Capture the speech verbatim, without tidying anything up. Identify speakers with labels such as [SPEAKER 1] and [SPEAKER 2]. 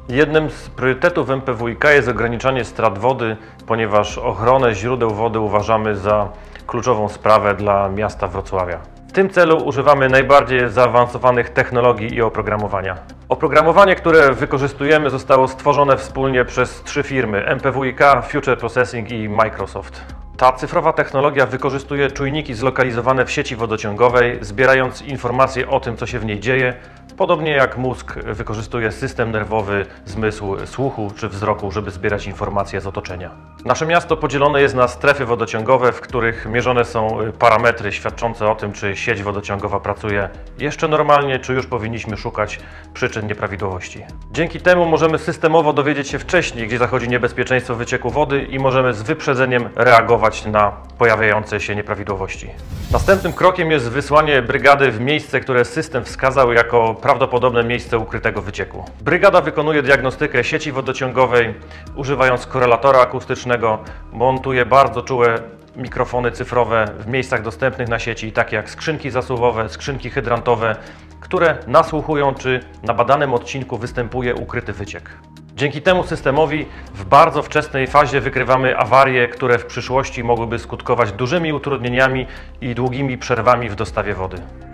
[SPEAKER 1] Jednym z priorytetów M P W i K jest ograniczanie strat wody, ponieważ ochronę źródeł wody uważamy za kluczową sprawę dla miasta Wrocławia. W tym celu używamy najbardziej zaawansowanych technologii i oprogramowania. Oprogramowanie, które wykorzystujemy, zostało stworzone wspólnie przez trzy firmy: M P W i K, Future Processing i Microsoft. Ta cyfrowa technologia wykorzystuje czujniki zlokalizowane w sieci wodociągowej, zbierając informacje o tym, co się w niej dzieje, podobnie jak mózg wykorzystuje system nerwowy, zmysł słuchu czy wzroku, żeby zbierać informacje z otoczenia. Nasze miasto podzielone jest na strefy wodociągowe, w których mierzone są parametry świadczące o tym, czy sieć wodociągowa pracuje jeszcze normalnie, czy już powinniśmy szukać przyczyn nieprawidłowości. Dzięki temu możemy systemowo dowiedzieć się wcześniej, gdzie zachodzi niebezpieczeństwo wycieku wody i możemy z wyprzedzeniem reagować na pojawiające się nieprawidłowości. Następnym krokiem jest wysłanie brygady w miejsce, które system wskazał jako prawdopodobne miejsce ukrytego wycieku. Brygada wykonuje diagnostykę sieci wodociągowej, używając korelatora akustycznego, montuje bardzo czułe mikrofony cyfrowe w miejscach dostępnych na sieci, takie jak skrzynki zasuwowe, skrzynki hydrantowe, które nasłuchują, czy na badanym odcinku występuje ukryty wyciek. Dzięki temu systemowi w bardzo wczesnej fazie wykrywamy awarie, które w przyszłości mogłyby skutkować dużymi utrudnieniami i długimi przerwami w dostawie wody.